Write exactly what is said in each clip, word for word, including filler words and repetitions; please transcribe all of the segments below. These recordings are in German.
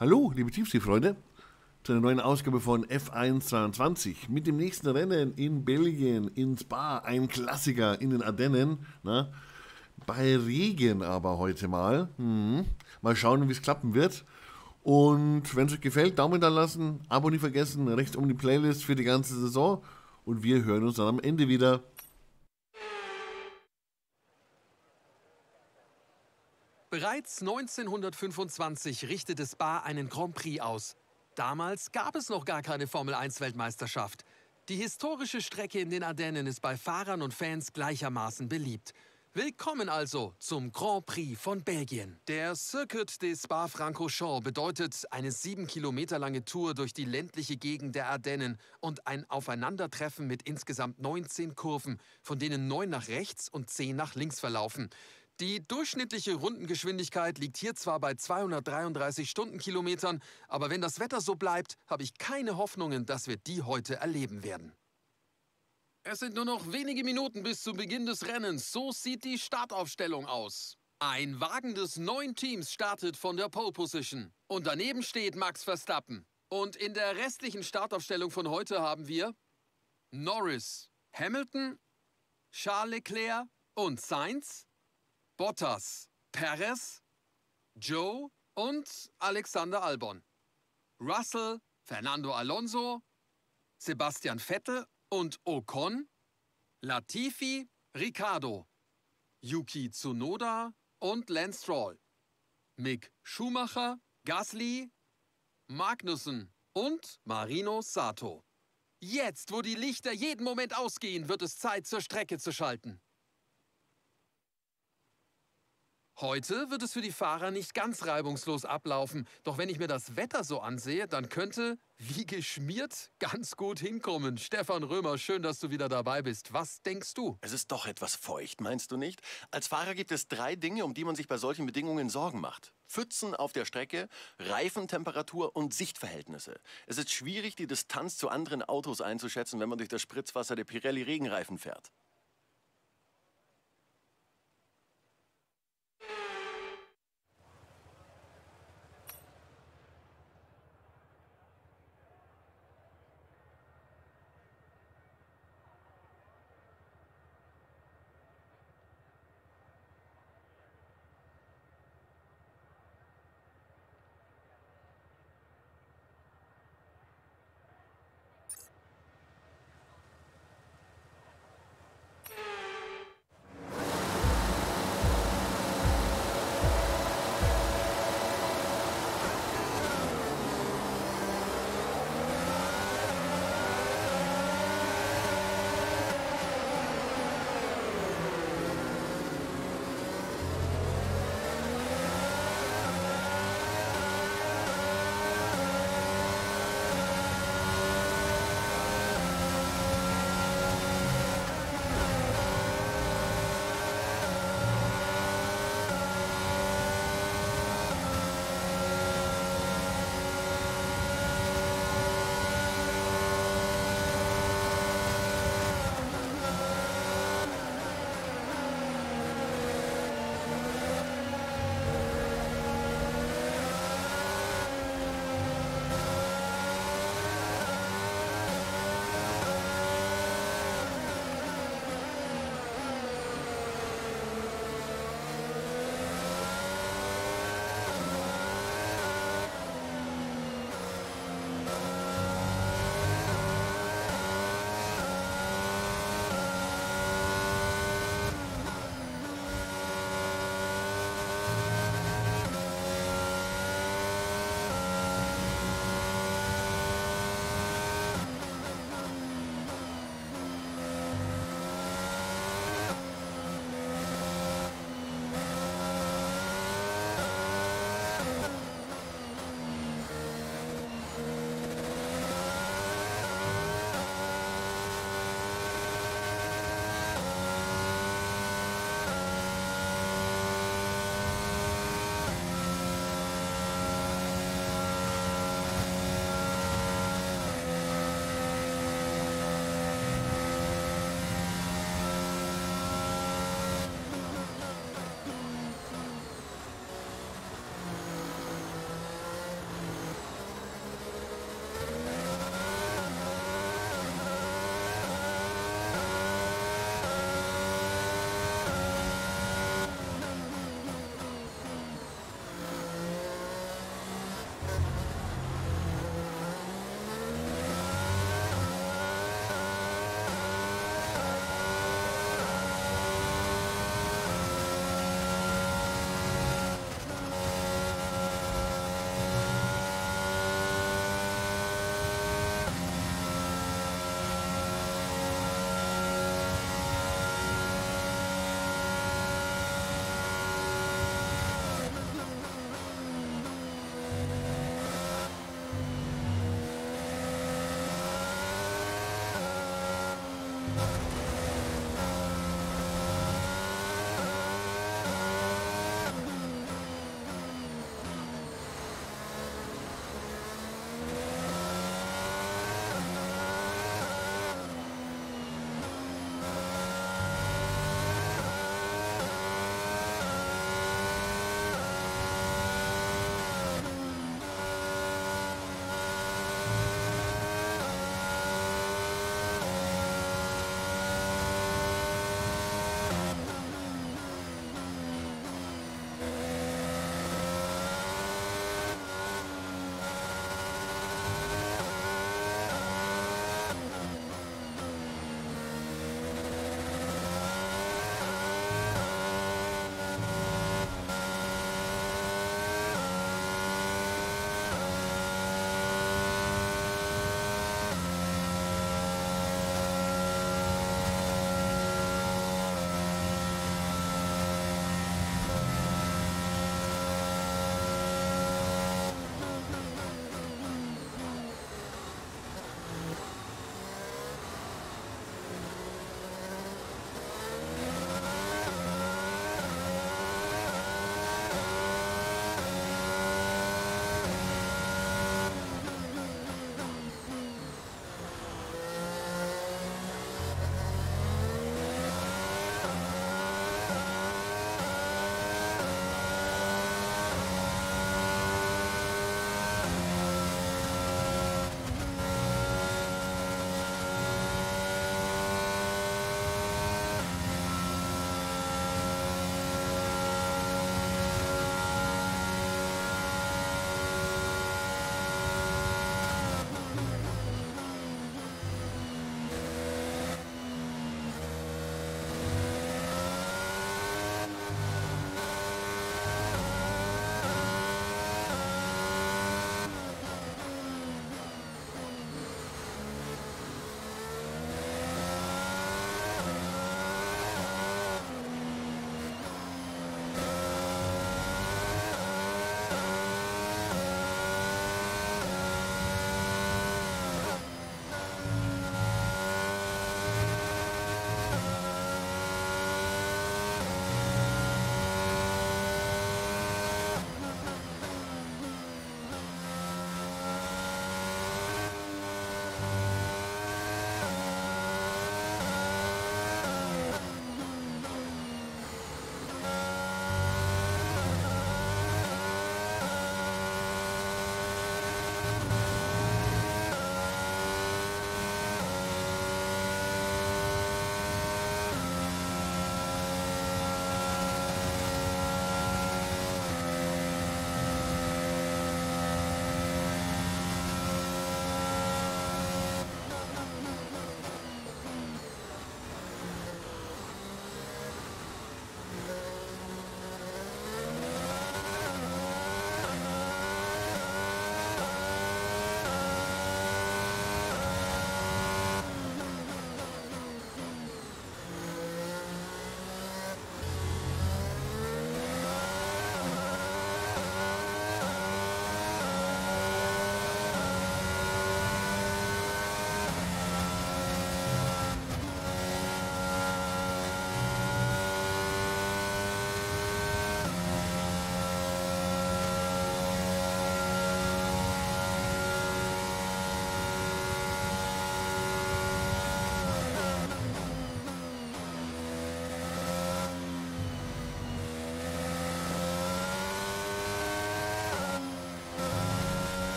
Hallo, liebe Tiefseefreunde, zu einer neuen Ausgabe von F eins zweiundzwanzig mit dem nächsten Rennen in Belgien, in Spa, ein Klassiker in den Ardennen, na, bei Regen aber heute mal. Hm. Mal schauen, wie es klappen wird. Und wenn es euch gefällt, Daumen da lassen, Abo nie vergessen, rechts um die Playlist für die ganze Saison und wir hören uns dann am Ende wieder. Bereits neunzehnhundertfünfundzwanzig richtete Spa einen Grand Prix aus. Damals gab es noch gar keine Formel eins Weltmeisterschaft. Die historische Strecke in den Ardennen ist bei Fahrern und Fans gleichermaßen beliebt. Willkommen also zum Grand Prix von Belgien. Der Circuit des Spa-Francorchamps bedeutet eine sieben Kilometer lange Tour durch die ländliche Gegend der Ardennen und ein Aufeinandertreffen mit insgesamt neunzehn Kurven, von denen neun nach rechts und zehn nach links verlaufen. Die durchschnittliche Rundengeschwindigkeit liegt hier zwar bei zweihundertdreiunddreißig Stundenkilometern, aber wenn das Wetter so bleibt, habe ich keine Hoffnungen, dass wir die heute erleben werden. Es sind nur noch wenige Minuten bis zum Beginn des Rennens. So sieht die Startaufstellung aus. Ein Wagen des neun Teams startet von der Pole Position. Und daneben steht Max Verstappen. Und in der restlichen Startaufstellung von heute haben wir Norris, Hamilton, Charles Leclerc und Sainz, Bottas, Perez, Joe und Alexander Albon. Russell, Fernando Alonso, Sebastian Vettel und Ocon, Latifi, Ricciardo, Yuki Tsunoda und Lance Stroll, Mick Schumacher, Gasly, Magnussen und Marino Sato. Jetzt, wo die Lichter jeden Moment ausgehen, wird es Zeit, zur Strecke zu schalten. Heute wird es für die Fahrer nicht ganz reibungslos ablaufen. Doch wenn ich mir das Wetter so ansehe, dann könnte, wie geschmiert, ganz gut hinkommen. Stefan Römer, schön, dass du wieder dabei bist. Was denkst du? Es ist doch etwas feucht, meinst du nicht? Als Fahrer gibt es drei Dinge, um die man sich bei solchen Bedingungen Sorgen macht. Pfützen auf der Strecke, Reifentemperatur und Sichtverhältnisse. Es ist schwierig, die Distanz zu anderen Autos einzuschätzen, wenn man durch das Spritzwasser der Pirelli-Regenreifen fährt.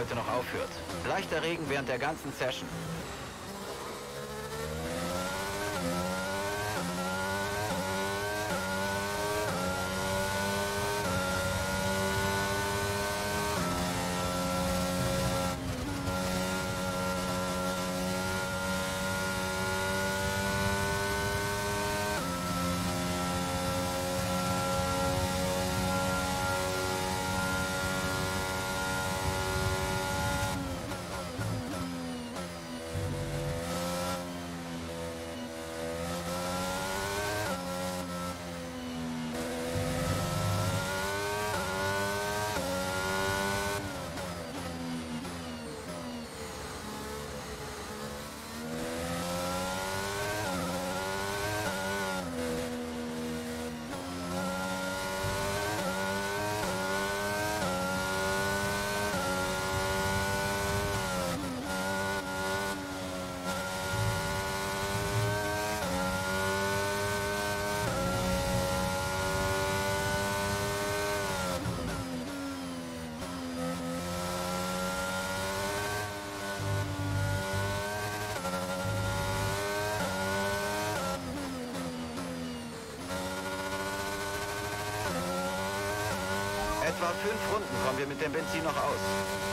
heute noch aufhört. Leichter Regen während der ganzen Session. Etwa fünf Runden kommen wir mit dem Benzin noch aus.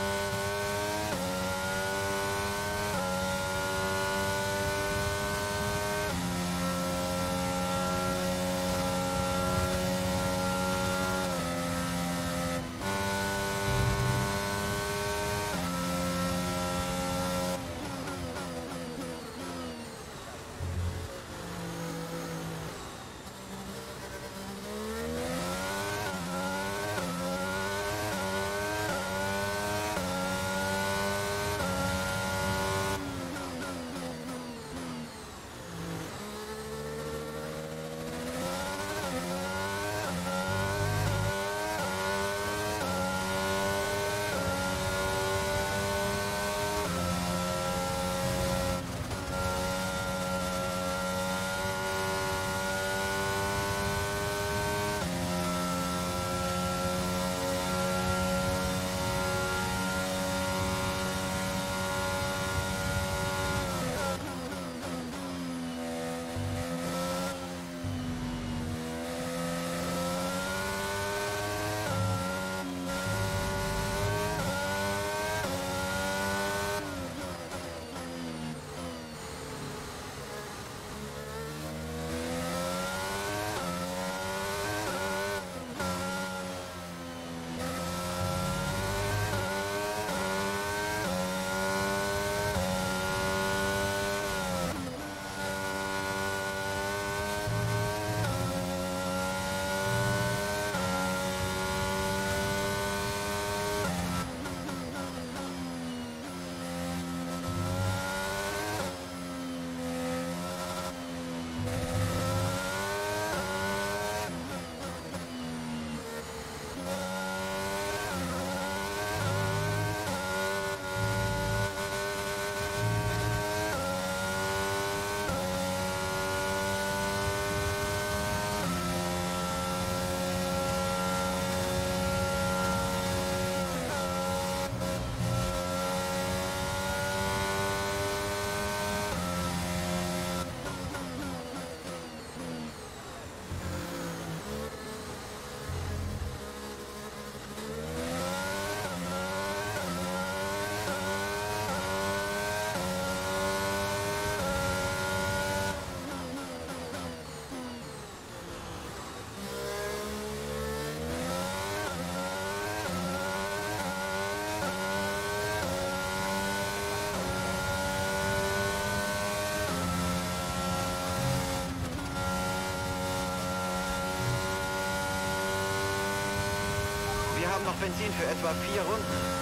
Wir haben noch Benzin für etwa vier Runden.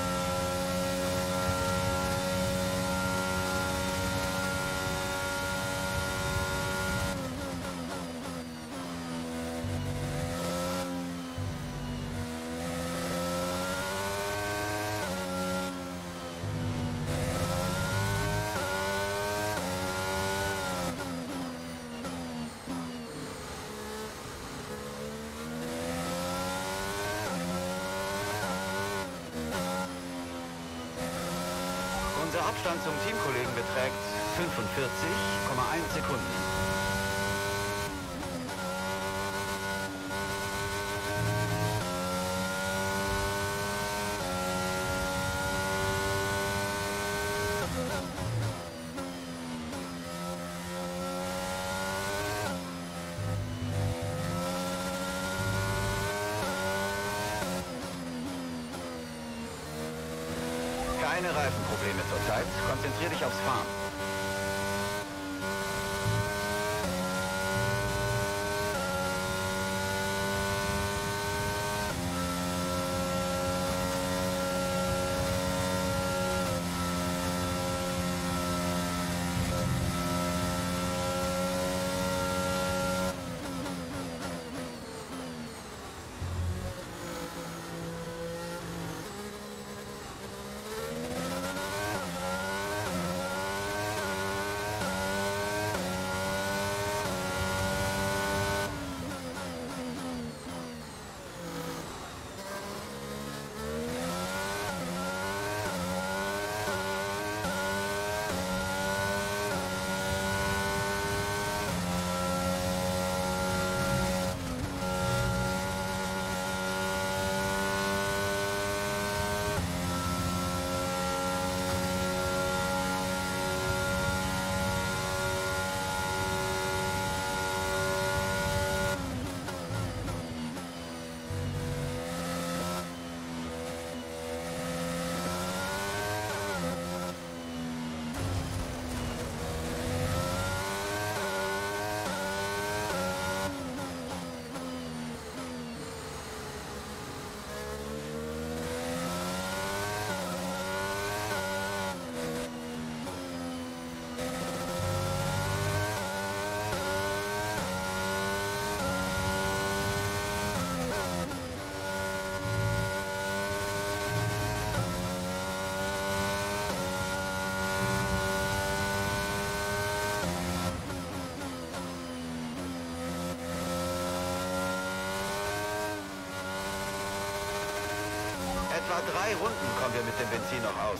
Unser Abstand zum Teamkollegen beträgt fünfundvierzig Komma eins Sekunden. Keine Reifenprobleme zurzeit. Konzentrier dich aufs Fahren. Etwa drei Runden kommen wir mit dem Benzin noch aus.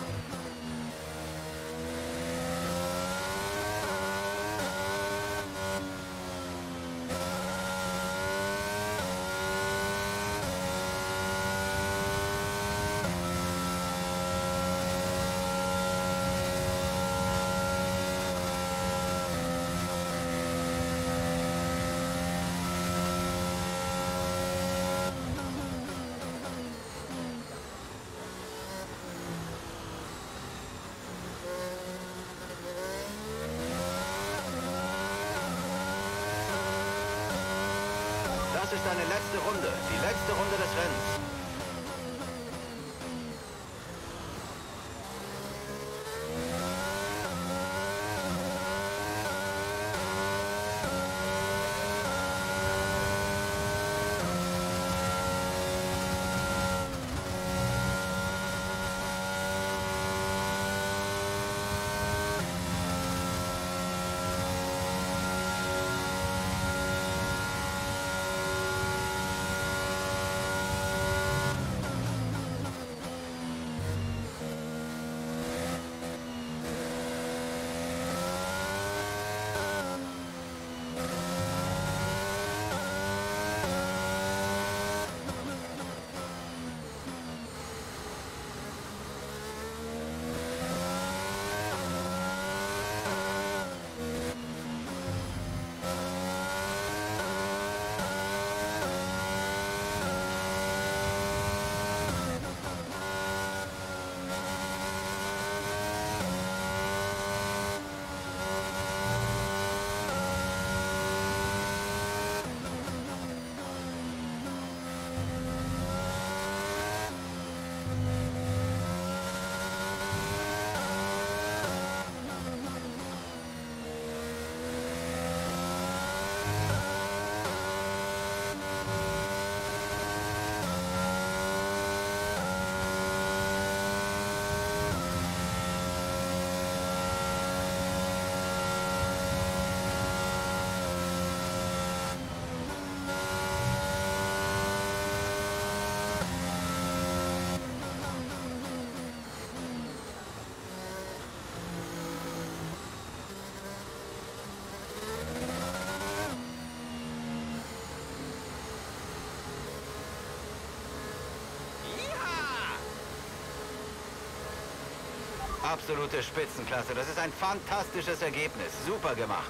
Das ist deine letzte Runde, die letzte Runde des Rennens. Absolute Spitzenklasse. Das ist ein fantastisches Ergebnis. Super gemacht.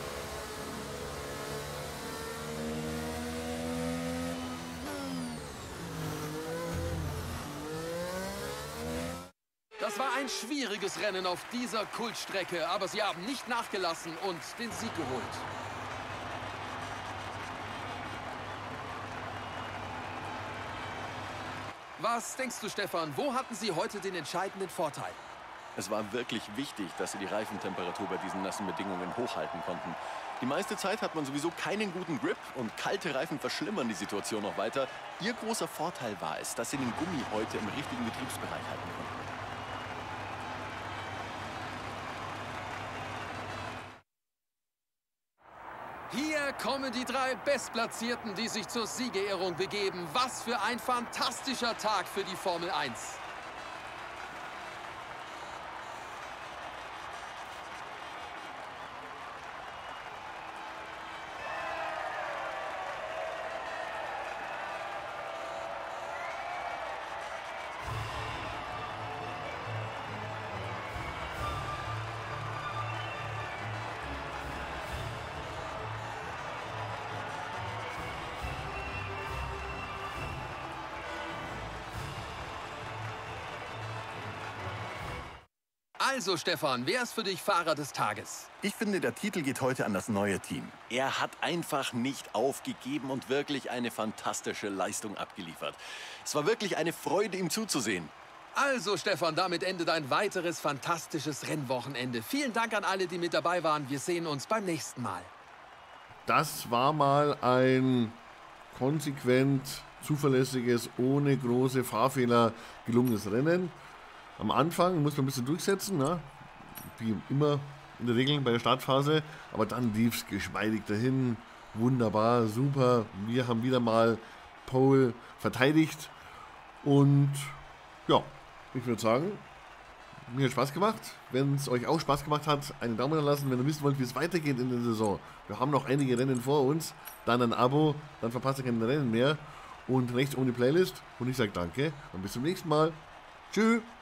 Das war ein schwieriges Rennen auf dieser Kultstrecke, aber sie haben nicht nachgelassen und den Sieg geholt. Was denkst du, Stefan, wo hatten sie heute den entscheidenden Vorteil? Es war wirklich wichtig, dass sie die Reifentemperatur bei diesen nassen Bedingungen hochhalten konnten. Die meiste Zeit hat man sowieso keinen guten Grip und kalte Reifen verschlimmern die Situation noch weiter. Ihr großer Vorteil war es, dass sie den Gummi heute im richtigen Betriebsbereich halten konnten. Hier kommen die drei Bestplatzierten, die sich zur Siegerehrung begeben. Was für ein fantastischer Tag für die Formel eins. Also, Stefan, wer ist für dich Fahrer des Tages? Ich finde, der Titel geht heute an das neue Team. Er hat einfach nicht aufgegeben und wirklich eine fantastische Leistung abgeliefert. Es war wirklich eine Freude, ihm zuzusehen. Also, Stefan, damit endet ein weiteres fantastisches Rennwochenende. Vielen Dank an alle, die mit dabei waren. Wir sehen uns beim nächsten Mal. Das war mal ein konsequent, zuverlässiges, ohne große Fahrfehler gelungenes Rennen. Am Anfang muss man ein bisschen durchsetzen, ne? Wie immer in der Regel bei der Startphase, aber dann lief es geschmeidig dahin, wunderbar, super. Wir haben wieder mal Pole verteidigt und ja, ich würde sagen, mir hat Spaß gemacht. Wenn es euch auch Spaß gemacht hat, einen Daumen da lassen, wenn ihr wissen wollt, wie es weitergeht in der Saison. Wir haben noch einige Rennen vor uns, dann ein Abo, dann verpasst ihr keine Rennen mehr und rechts oben die Playlist und ich sage danke und bis zum nächsten Mal. Tschüss.